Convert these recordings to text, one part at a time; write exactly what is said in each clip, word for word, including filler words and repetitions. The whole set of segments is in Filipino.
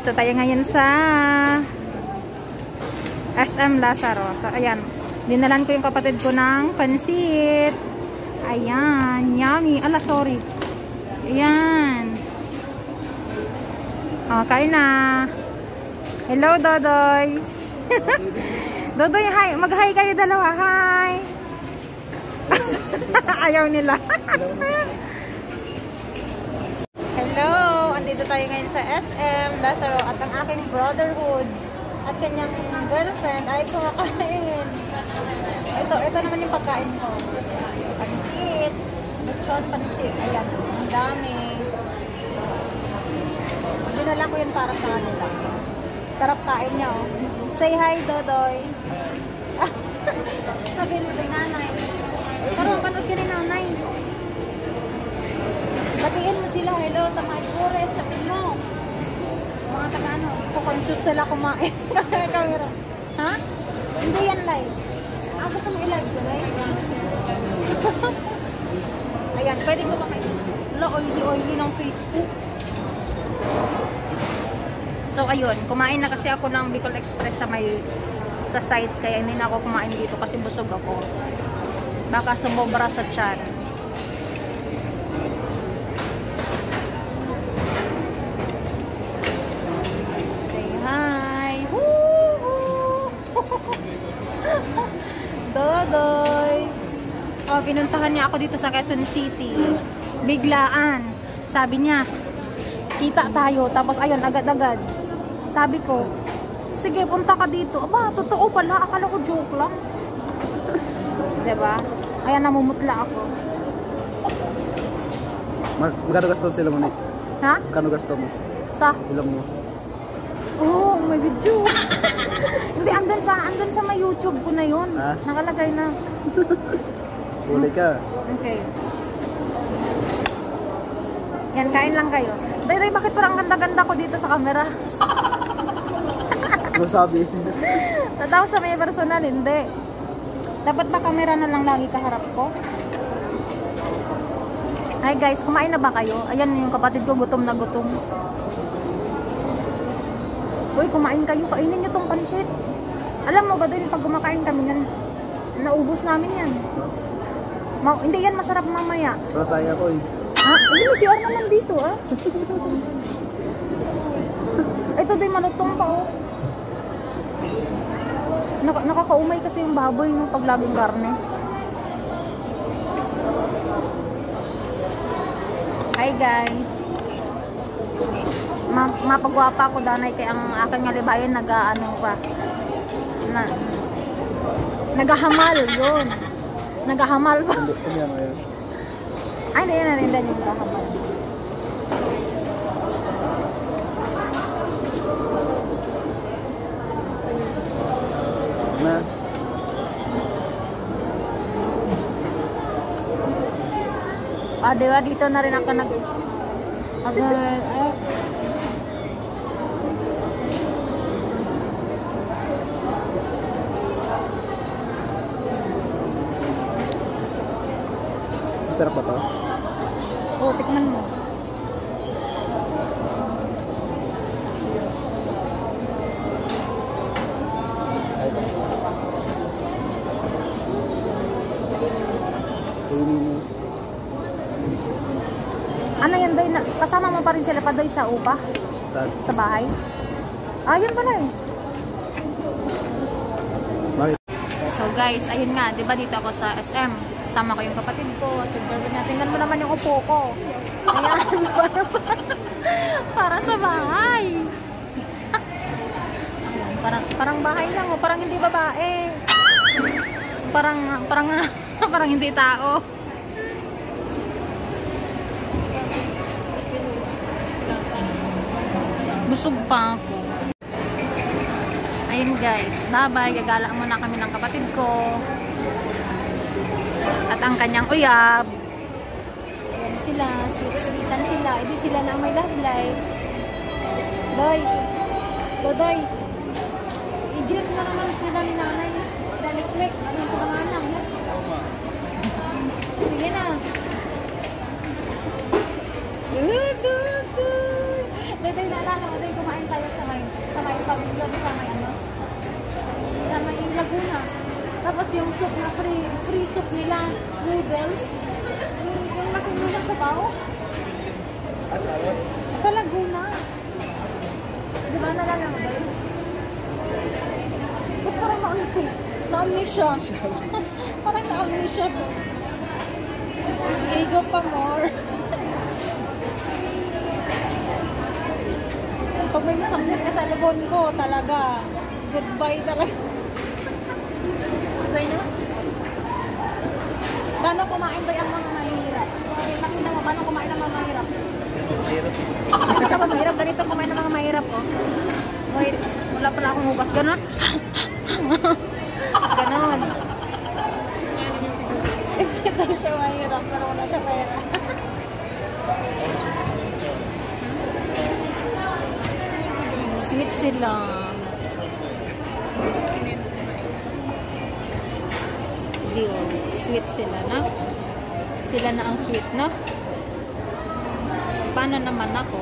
Dito tayo ngayon sa S M Lazaro. So, ayan. Dinalan ko yung kapatid ko ng pansit. Ayan. Yummy. Ala, sorry. Ayan. O, kain na. Hello, Dodoy. Dodoy, hi. Mag-hi kayo dalawa. Hi. Ayaw nila. Hello. Andito tayo ngayon sa S M Lazaro at ang aking brotherhood at kanyang girlfriend ay kumakain. Ito, ito naman yung pagkain ko. Pansit. Lechon pansit. Ayan. Ang dami. Dinala ko yun para sa kanila. Sarap kain niya, oh. Say hi, Dodoy. Sabihin mo kay nanay. Parang panood ka rin, nanay. Batiin mo sila. Hello, Tamay Pures. Sabihin mo. Mga taga-ano. Conscious sila kumain. Kasi may camera. Ha? Hindi yan live. Ah, gusto mo i-live ko, right? Ayan, pwede ko ba kayo? Wala, oily-oily ng Facebook. So, ayun. Kumain na kasi ako ng Bicol Express sa may sa site. Kaya hindi na ako kumain dito kasi busog ako. Baka sumobra sa tiyan. Say hi! Woo! Dodoy! Oh, pinuntahan niya ako dito sa Quezon City. Biglaan. Sabi niya, kita tayo. Tapos ayun, agad-agad. Sabi ko, sige, punta ka dito. Aba, totoo pala. Akala ko joke lang. Diba? Ayan, namumutla ako. Magkano gasto sila mo, Nick? Ha? Magkano gasto mo? Sa? Ilang mo? Oo, oh, may video. Hindi, andun sa, andun sa may YouTube ko na yun. Ha? Nakalagay na. Huli ka. Okay. Yan, kain lang kayo. Day, day, bakit parang ganda-ganda ko dito sa camera? Ano sabi? Tataw sa may personal, hindi. Dapat ba camera na lang lagi kaharap ko? Hi guys, kumain na ba kayo? Ayan yung kapatid ko, gutom na gutom. Uy, kumain kayo. Kainin nyo tong pansit. Alam mo ba doon, pag kumakain kami yan, naubos namin yan. Ma hindi yan masarap mamaya. Wala tayo ako eh. Ha? Hindi mo si Or naman dito, ah. Ito din malutong pa, oh. Nak nakakaumay kasi yung baboy no, pag laging karne. Hi guys. Ma mapagwapa ko danay kay ang aking ngalibayan nag-aano pa. Na nagahamal yun. Nagahamal pa. Ay, hindi yan na rin din yung nagahamal. Na. Ah, diba? Dito na rin ako nag... Mag... Ay. Masarap ba to? Oo, tikman mo. Ano yan, Doy? Kasama mo pa rin sila pa, Doy, sa upa? Saan? Sa bahay? Ah, yun pala eh. Bakit? So guys, ayun nga, di ba dito ako sa S M. Kasama ko yung kapatid ko. Tingnan mo naman yung upo ko. Ayan, para sa, para sa bahay. Ayan, parang, parang bahay lang, oh. Parang hindi babae. Parang, parang, parang hindi tao. Busog pa ako. Ayun guys, bye-bye. Gagala muna kami ng kapatid ko. At ang kanyang uyab. Ayan sila, sweet-sweetan sila. Edi sila na ang may love life. Doy. Dodoy. I-greet mo naman sila ni nanay. Daliklik. Ano yung sa mga anak? Sige na. Dodoy. Dodoy, naalala mo, kumain tayo sa kami doon sa may ano, sa may Laguna. Tapos yung soup na free, free soup nila, noodles, yung, yung nakinulang sa bao. Asawa? Sa Laguna. Di ba nalala mo ba yun? Ba't parang na-amnesia? Na-amnesia. Parang na-amnesia po. Ego pa more. Pag may masamlit ka sa labon ko, talaga, goodbye talaga. Goodbye nyo? Paano kumain ba yung mga mahirap? Nakita mo, paano kumain ang mga mahirap? Nakita mo, mahirap. Ganito kumain ng mga mahirap, oh. Wait, wala pala akong hugas. Ganon? Ganon. Hindi daw siya mahirap, pero wala siya pera. Sweet sila. Di, oh. Sweet sila, no? Sila na ang sweet, no? Paano naman ako?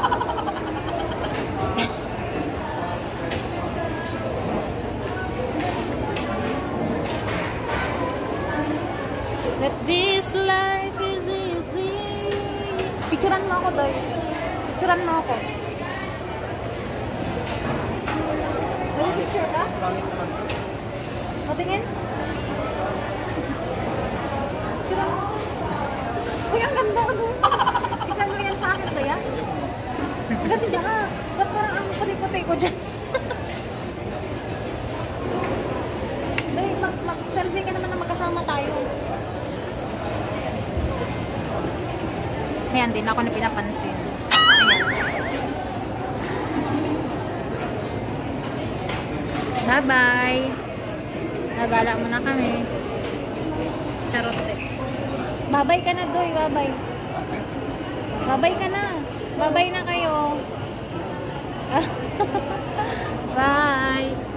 That this life is easy. Picturean mo ako, Doy. Picturean mo ako. May picture ka? Matingin? Picturean mo. Uy, ang ganda ko doon. Isan mo yan sa akin, Doy, ah? Ang ganda ka. Ba't parang ang puti-puti ko dyan? Doy, mag-selfie ka naman na magkasama tayo. Ayan, din ako na pinapansin. Ayan. Bye-bye. Nagala mo na kami. Charote. Bye-bye ka na, Doy. Bye-bye. Bye-bye ka na. Bye-bye na kayo. Bye.